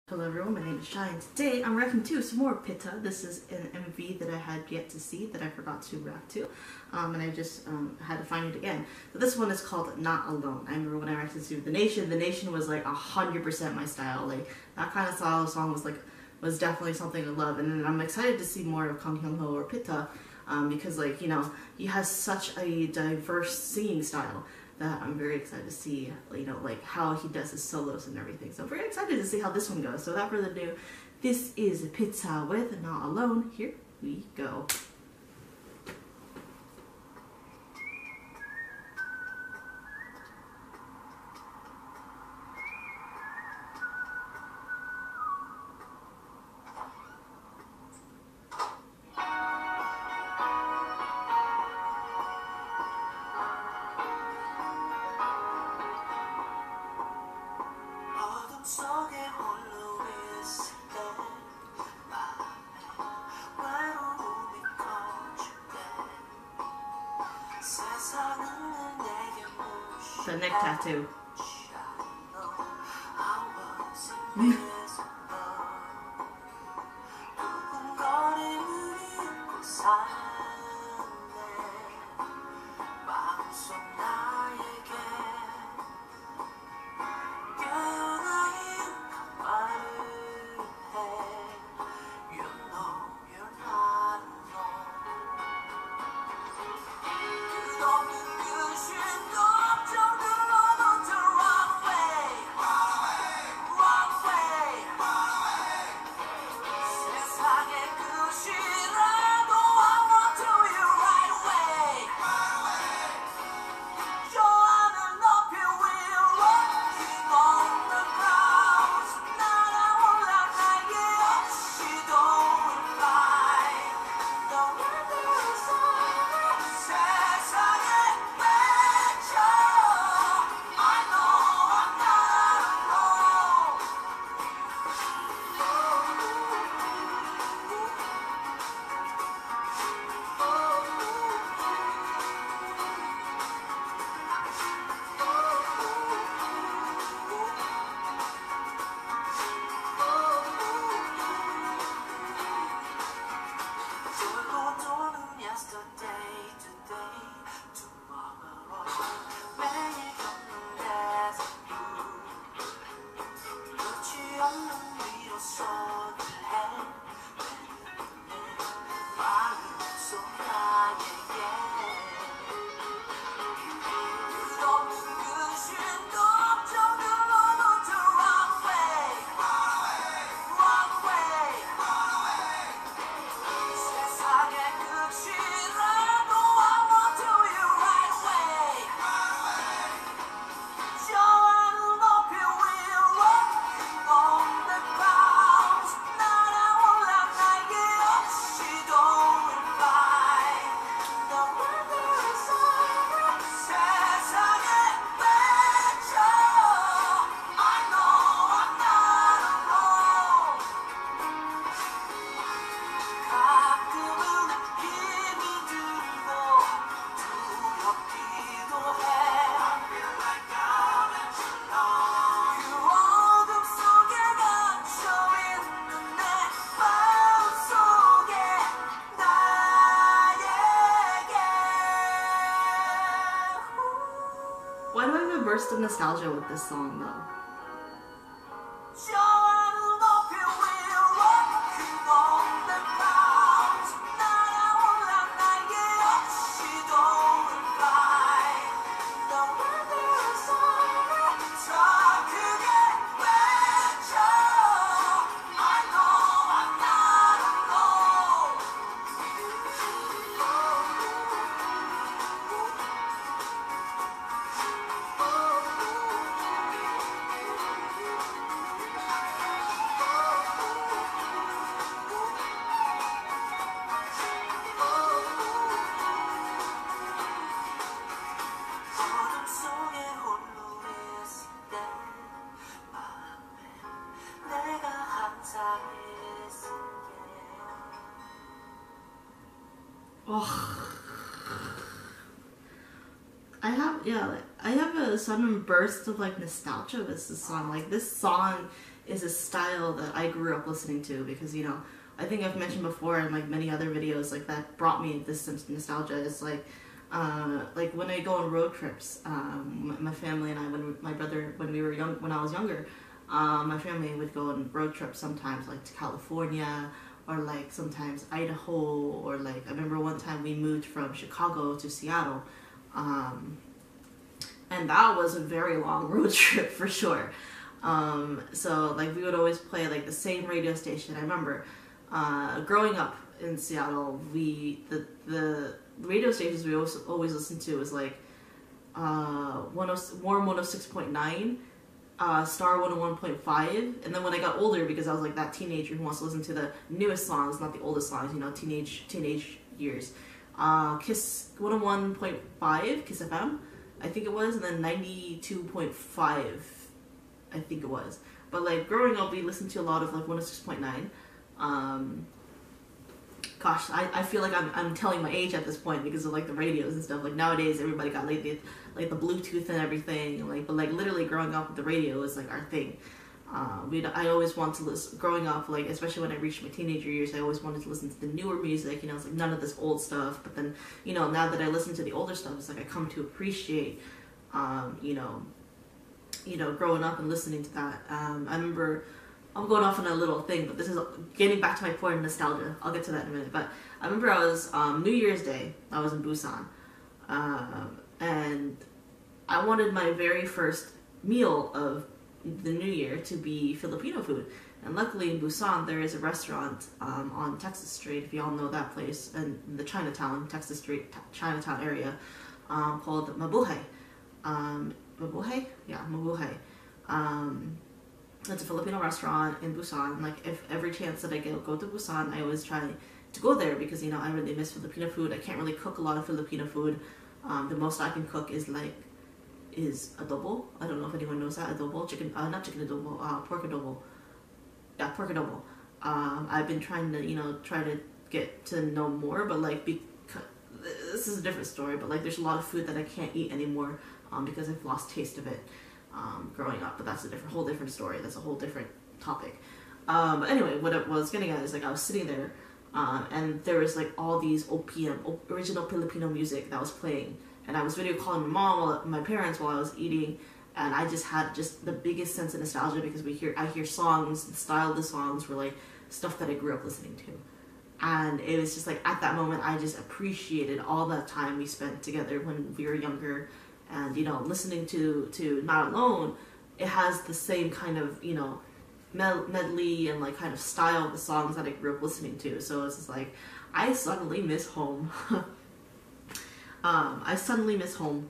Hello everyone, my name is Shai, and today I'm reacting to some more PITTA. This is an MV that I had yet to see that I forgot to react to, and I just had to find it again. So this one is called Not Alone. I remember when I reacted to The Nation was like 100% my style. Like that kind of style of song was definitely something I love, and I'm excited to see more of Hyungho or PITTA because, like, you know, he has such a diverse singing style that I'm very excited to see, you know, like how he does his solos and everything. So I'm very excited to see how this one goes. So without further ado, this is PITTA with Not Alone. Here we go. The neck tattoo. Why do I have a burst of nostalgia with this song, though? Oh, I have a sudden burst of like nostalgia with this song. Like this song is a style that I grew up listening to because, you know, I think I've mentioned before in like many other videos, like that brought me this nostalgia. It's like when I go on road trips, my family and I, my brother, when we were young, when I was younger, my family would go on road trips sometimes, like to California, or like sometimes Idaho, or like I remember one time we moved from Chicago to Seattle, and that was a very long road trip for sure. So like we would always play like the same radio station. I remember growing up in Seattle, the radio stations we always listened to was like Warm 106.9, Star 101.5, and then when I got older, because I was like that teenager who wants to listen to the newest songs, not the oldest songs, you know, teenage years, Kiss 101.5, Kiss FM, I think it was, and then 92.5, I think it was. But like growing up, we listened to a lot of like 106.9. Gosh, I feel like I'm telling my age at this point because of like the radios and stuff. Like nowadays, everybody got like the Bluetooth and everything. Like, but like literally growing up with the radio is like our thing. I always wanted to listen. Growing up, like especially when I reached my teenager years, I always wanted to listen to the newer music. You know, it's like none of this old stuff. But then, you know, now that I listen to the older stuff, it's like I come to appreciate, you know, growing up and listening to that. I remember. I'm going off on a little thing, but this is getting back to my point of nostalgia. I'll get to that in a minute. But I remember I was New Year's Day. I was in Busan, and I wanted my very first meal of the New Year to be Filipino food. And luckily in Busan there is a restaurant on Texas Street, if y'all know that place, in the Chinatown, Texas Street, Chinatown area, called Mabuhay. Mabuhay? Yeah, Mabuhay. It's a Filipino restaurant in Busan. Like, if every chance that I go to Busan, I always try to go there because, you know, I really miss Filipino food. I can't really cook a lot of Filipino food. The most I can cook is adobo. I don't know if anyone knows that. Adobo, chicken, not chicken adobo, pork adobo. Yeah, pork adobo. I've been trying to, you know, try to get to know more, but like, this is a different story, but like, there's a lot of food that I can't eat anymore because I've lost taste of it. Growing up, but that's a whole different story. That's a whole different topic. But anyway, what I was getting at is like I was sitting there, and there was like all these OPM, original Filipino music that was playing, and I was video calling my mom, my parents, while I was eating, and I just had the biggest sense of nostalgia because I hear songs, the style of the songs were like stuff that I grew up listening to, and it was just like at that moment I just appreciated all that time we spent together when we were younger. And, you know, listening to Not Alone, it has the same kind of, you know, medley and like kind of style of the songs that I grew up listening to. So it's just like, I suddenly miss home. I suddenly miss home.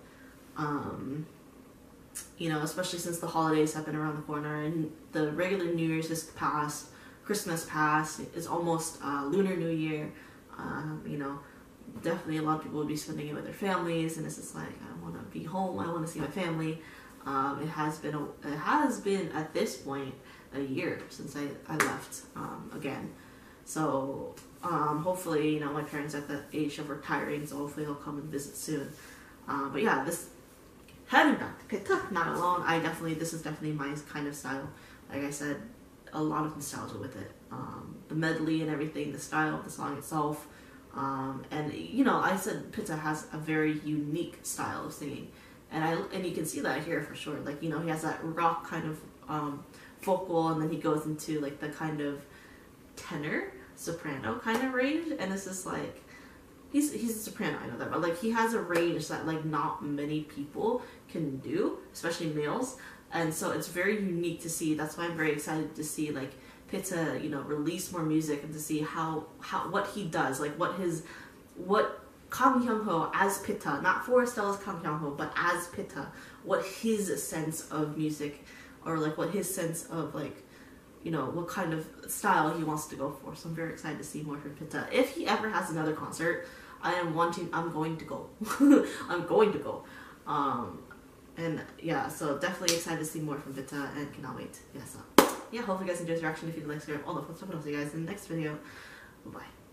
You know, especially since the holidays have been around the corner and the regular New Year's has passed, Christmas passed, it's almost Lunar New Year, you know. Definitely a lot of people would be spending it with their families, and it's just like, I want to be home, I want to see my family. It has been at this point a year since I left again. So hopefully, you know, my parents are at the age of retiring, so hopefully they'll come and visit soon. But yeah, heading back to PITTA, Not Alone, this is definitely my kind of style. Like I said, a lot of nostalgia with it. The medley and everything, the style of the song itself. And you know, I said PITTA has a very unique style of singing, and you can see that here for sure. Like, you know, he has that rock kind of vocal, and then he goes into like the kind of tenor, soprano kind of range, and it's just like he's a soprano, I know that, but like he has a range that like not many people can do, especially males, and so it's very unique to see. That's why I'm very excited to see like PITTA, you know, release more music and to see what he does, like what Kang Hyungho as PITTA, not Forestella's Kang Hyungho, but as PITTA, what his sense of music, or like what his sense of like, you know, what kind of style he wants to go for. So I'm very excited to see more from PITTA. If he ever has another concert, I'm going to go. I'm going to go. And yeah, so definitely excited to see more from PITTA and cannot wait. Yeah, so yeah, hope you guys enjoyed this reaction. If you like, subscribe, all the fun stuff, and I'll see you guys in the next video. Bye-bye.